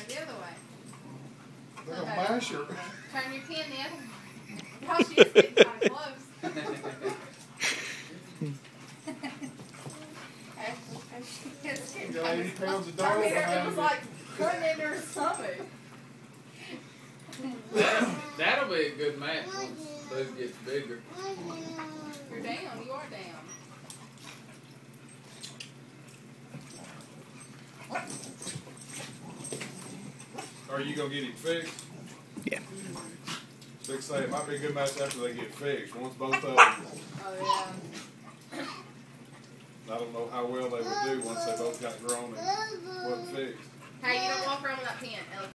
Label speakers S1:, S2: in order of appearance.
S1: the other way.
S2: They're gonna mash her.
S1: Turn your pin the other way. Oh, she's getting kind of close.
S2: You got 80 pounds of dog
S1: it
S2: behind
S1: was
S2: you.
S1: like cutting into her stomach.
S3: That'll be a good match once Boo gets bigger.
S1: You're down. You are down.
S2: Are you gonna get him fixed?
S4: Yeah.
S2: Big say it might be a good match after they get fixed. Once both of them,
S1: Oh yeah.
S2: I don't know how well they would do once they both got grown and wasn't fixed.
S1: Hey, you don't walk around with that pen, Ella.